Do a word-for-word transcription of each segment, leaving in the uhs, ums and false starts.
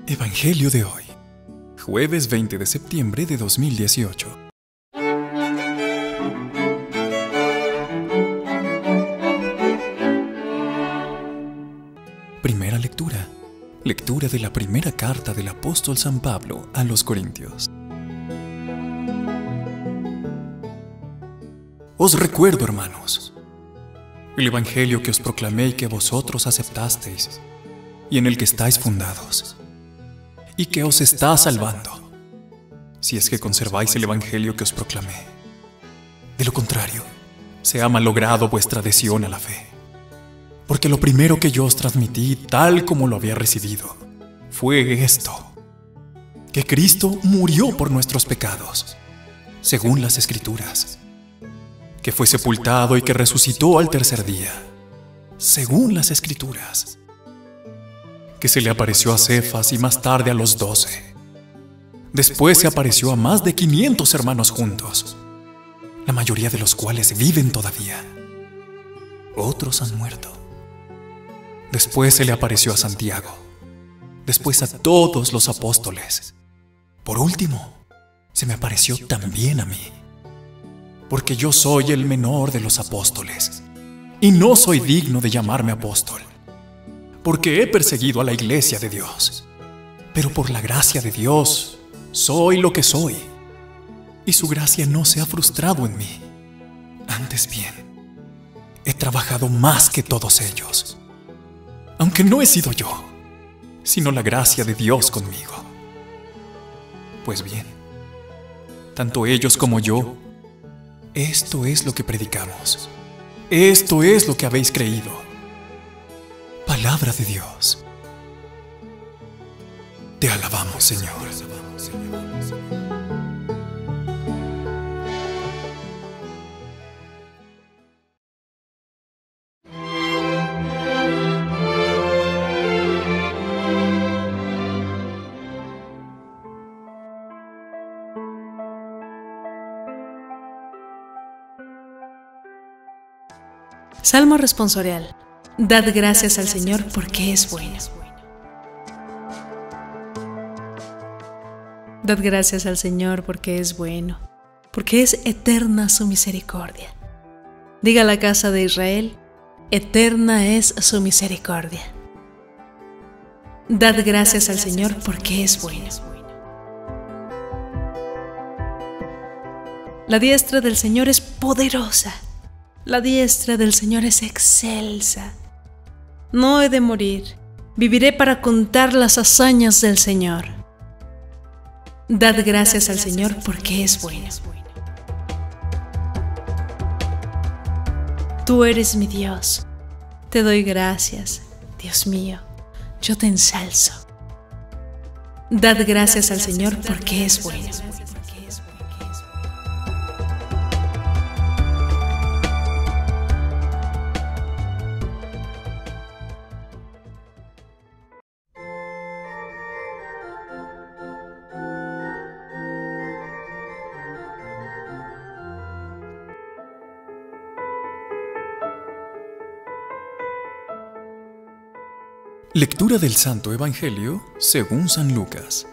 Evangelio de hoy, jueves veinte de septiembre de dos mil dieciocho. Primera lectura. Lectura de la primera carta del apóstol San Pablo a los Corintios. Os recuerdo, hermanos, el evangelio que os proclamé y que vosotros aceptasteis, y en el que estáis fundados, y que os está salvando, si es que conserváis el evangelio que os proclamé. De lo contrario, se ha malogrado vuestra adhesión a la fe. Porque lo primero que yo os transmití, tal como lo había recibido, fue esto: que Cristo murió por nuestros pecados, según las Escrituras, que fue sepultado y que resucitó al tercer día, según las Escrituras, que se le apareció a Cefas y más tarde a los doce. Después se apareció a más de quinientos hermanos juntos, la mayoría de los cuales viven todavía. Otros han muerto. Después se le apareció a Santiago, después a todos los apóstoles. Por último, se me apareció también a mí, porque yo soy el menor de los apóstoles, y no soy digno de llamarme apóstol, porque he perseguido a la iglesia de Dios. Pero por la gracia de Dios, soy lo que soy, y su gracia no se ha frustrado en mí. Antes bien, he trabajado más que todos ellos, aunque no he sido yo, sino la gracia de Dios conmigo. Pues bien, tanto ellos como yo, esto es lo que predicamos, esto es lo que habéis creído. Palabra de Dios. Te alabamos, Señor. Salmo responsorial. Dad gracias al Señor porque es bueno. Dad gracias al Señor porque es bueno, porque es eterna su misericordia. Diga la casa de Israel: eterna es su misericordia. Dad gracias al Señor porque es bueno. La diestra del Señor es poderosa. La diestra del Señor es excelsa. No he de morir, viviré para contar las hazañas del Señor. Dad gracias al Señor porque es bueno. Tú eres mi Dios. Te doy gracias, Dios mío. Yo te ensalzo. Dad gracias al Señor porque es bueno. Lectura del Santo Evangelio según San Lucas.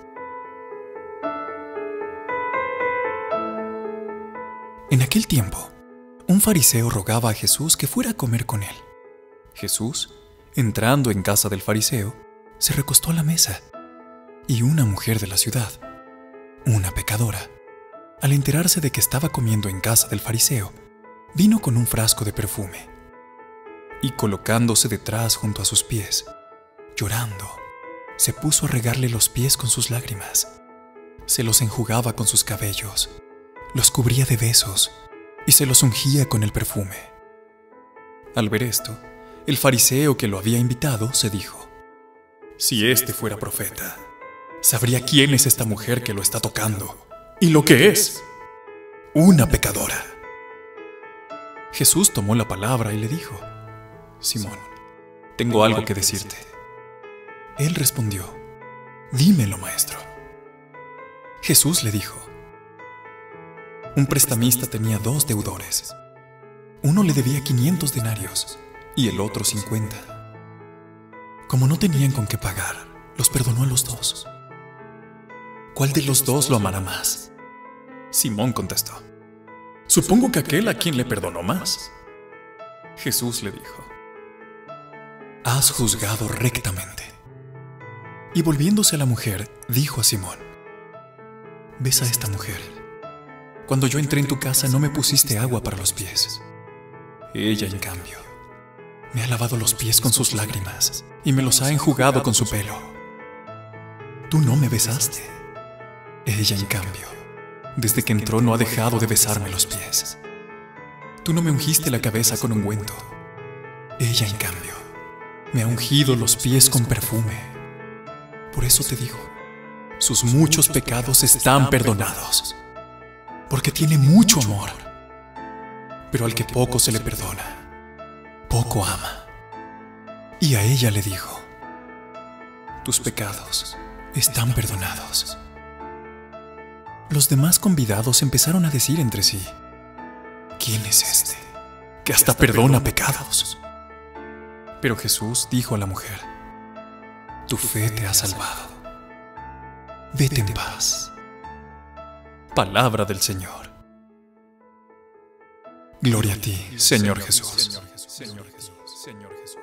En aquel tiempo, un fariseo rogaba a Jesús que fuera a comer con él. Jesús, entrando en casa del fariseo, se recostó a la mesa, y una mujer de la ciudad, una pecadora, al enterarse de que estaba comiendo en casa del fariseo, vino con un frasco de perfume, y colocándose detrás junto a sus pies, llorando, se puso a regarle los pies con sus lágrimas. Se los enjugaba con sus cabellos, los cubría de besos y se los ungía con el perfume. Al ver esto, el fariseo que lo había invitado se dijo: si este fuera profeta, sabría quién es esta mujer que lo está tocando y lo que es, una pecadora. Jesús tomó la palabra y le dijo: Simón, tengo algo que decirte. Él respondió: dímelo, maestro. Jesús le dijo: un prestamista tenía dos deudores. Uno le debía quinientos denarios y el otro cincuenta. Como no tenían con qué pagar, los perdonó a los dos. ¿Cuál de los dos lo amará más? Simón contestó: supongo que aquel a quien le perdonó más. Jesús le dijo: has juzgado rectamente. Y volviéndose a la mujer, dijo a Simón: ¿ves a esta mujer? Cuando yo entré en tu casa no me pusiste agua para los pies. Ella, en cambio, me ha lavado los pies con sus lágrimas y me los ha enjugado con su pelo. Tú no me besaste. Ella, en cambio, desde que entró no ha dejado de besarme los pies. Tú no me ungiste la cabeza con ungüento. Ella, en cambio, me ha ungido los pies con perfume. Por eso te digo, sus muchos pecados están perdonados, porque tiene mucho amor. Pero al que poco se le perdona, poco ama. Y a ella le dijo: tus pecados están perdonados. Los demás convidados empezaron a decir entre sí: ¿quién es este que hasta perdona pecados? Pero Jesús dijo a la mujer: tu fe te ha salvado. Vete en paz. Palabra del Señor. Gloria a ti, Señor Jesús. Señor Jesús. Señor Jesús.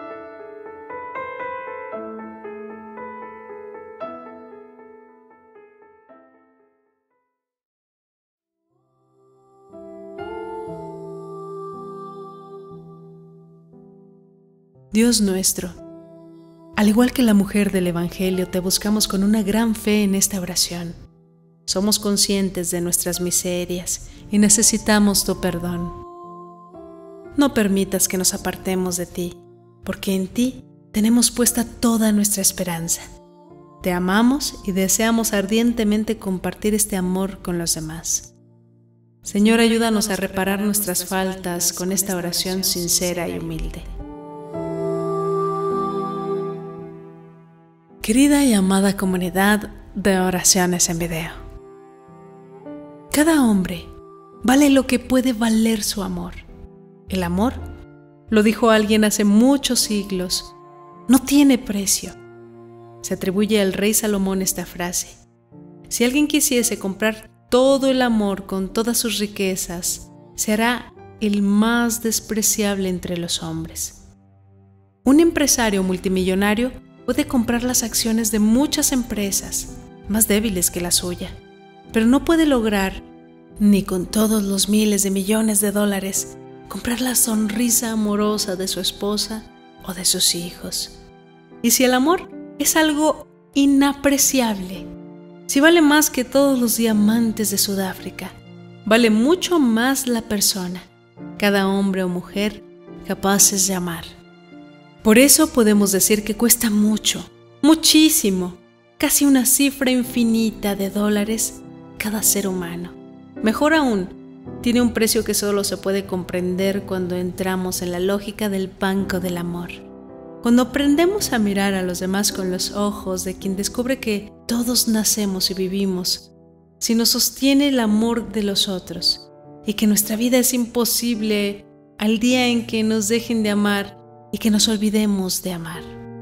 Dios nuestro, al igual que la mujer del Evangelio, te buscamos con una gran fe en esta oración. Somos conscientes de nuestras miserias y necesitamos tu perdón. No permitas que nos apartemos de ti, porque en ti tenemos puesta toda nuestra esperanza. Te amamos y deseamos ardientemente compartir este amor con los demás. Señor, ayúdanos a reparar nuestras faltas con esta oración sincera y humilde. Querida y amada comunidad de oraciones en video, cada hombre vale lo que puede valer su amor. El amor, lo dijo alguien hace muchos siglos, no tiene precio. Se atribuye al rey Salomón esta frase: si alguien quisiese comprar todo el amor con todas sus riquezas, será el más despreciable entre los hombres. Un empresario multimillonario puede comprar las acciones de muchas empresas más débiles que la suya, pero no puede lograr, ni con todos los miles de millones de dólares, comprar la sonrisa amorosa de su esposa o de sus hijos. Y si el amor es algo inapreciable, si vale más que todos los diamantes de Sudáfrica, vale mucho más la persona, cada hombre o mujer capaces de amar. Por eso podemos decir que cuesta mucho, muchísimo, casi una cifra infinita de dólares cada ser humano. Mejor aún, tiene un precio que solo se puede comprender cuando entramos en la lógica del banco del amor. Cuando aprendemos a mirar a los demás con los ojos de quien descubre que todos nacemos y vivimos, si nos sostiene el amor de los otros, y que nuestra vida es imposible al día en que nos dejen de amar y que nos olvidemos de amar.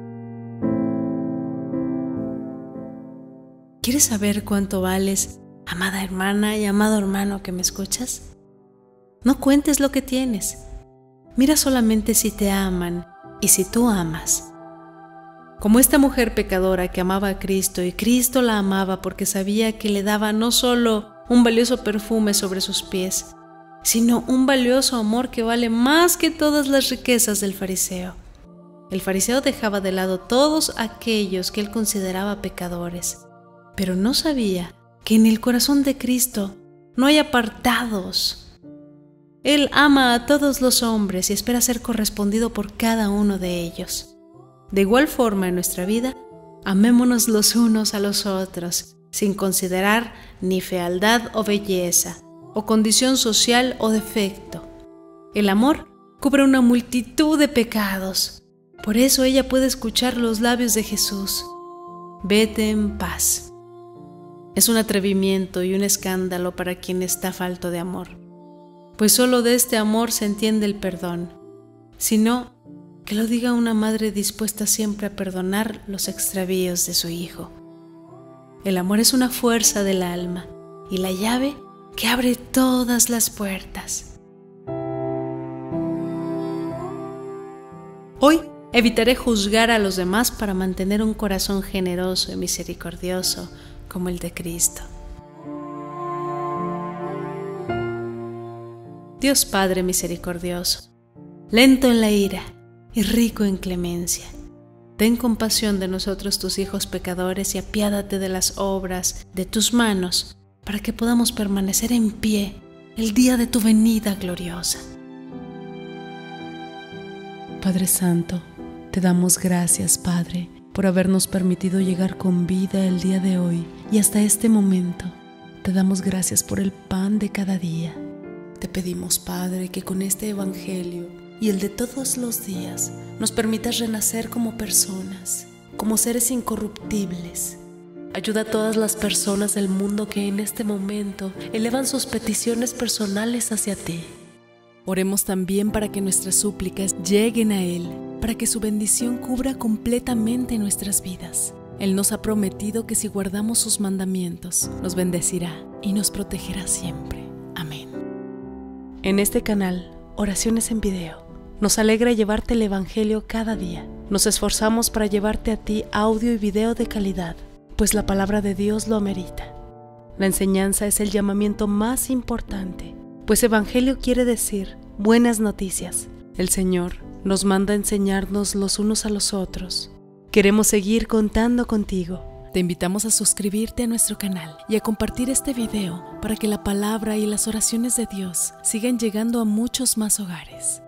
¿Quieres saber cuánto vales, amada hermana y amado hermano que me escuchas? No cuentes lo que tienes. Mira solamente si te aman y si tú amas. Como esta mujer pecadora que amaba a Cristo, y Cristo la amaba porque sabía que le daba no solo un valioso perfume sobre sus pies, sino un valioso amor que vale más que todas las riquezas del fariseo. El fariseo dejaba de lado todos aquellos que él consideraba pecadores, pero no sabía que en el corazón de Cristo no hay apartados. Él ama a todos los hombres y espera ser correspondido por cada uno de ellos. De igual forma, en nuestra vida, amémonos los unos a los otros, sin considerar ni fealdad o belleza, o condición social o defecto. El amor cubre una multitud de pecados. Por eso ella puede escuchar los labios de Jesús: vete en paz. Es un atrevimiento y un escándalo para quien está falto de amor, pues solo de este amor se entiende el perdón. Si no, Que lo diga una madre dispuesta siempre a perdonar los extravíos de su hijo. El amor es una fuerza del alma y la llave que abre todas las puertas. Hoy evitaré juzgar a los demás para mantener un corazón generoso y misericordioso como el de Cristo. Dios Padre misericordioso, lento en la ira y rico en clemencia, ten compasión de nosotros tus hijos pecadores y apiádate de las obras de tus manos para que podamos permanecer en pie el día de tu venida gloriosa. Padre Santo, te damos gracias, Padre, por habernos permitido llegar con vida el día de hoy y hasta este momento. Te damos gracias por el pan de cada día. Te pedimos, Padre, que con este Evangelio y el de todos los días nos permitas renacer como personas, como seres incorruptibles. Ayuda a todas las personas del mundo que en este momento elevan sus peticiones personales hacia ti. Oremos también para que nuestras súplicas lleguen a Él, para que su bendición cubra completamente nuestras vidas. Él nos ha prometido que si guardamos sus mandamientos, nos bendecirá y nos protegerá siempre. Amén. En este canal, Oraciones en Video, nos alegra llevarte el Evangelio cada día. Nos esforzamos para llevarte a ti audio y video de calidad, pues la palabra de Dios lo amerita. La enseñanza es el llamamiento más importante, pues Evangelio quiere decir buenas noticias. El Señor nos manda a enseñarnos los unos a los otros. Queremos seguir contando contigo. Te invitamos a suscribirte a nuestro canal y a compartir este video para que la palabra y las oraciones de Dios sigan llegando a muchos más hogares.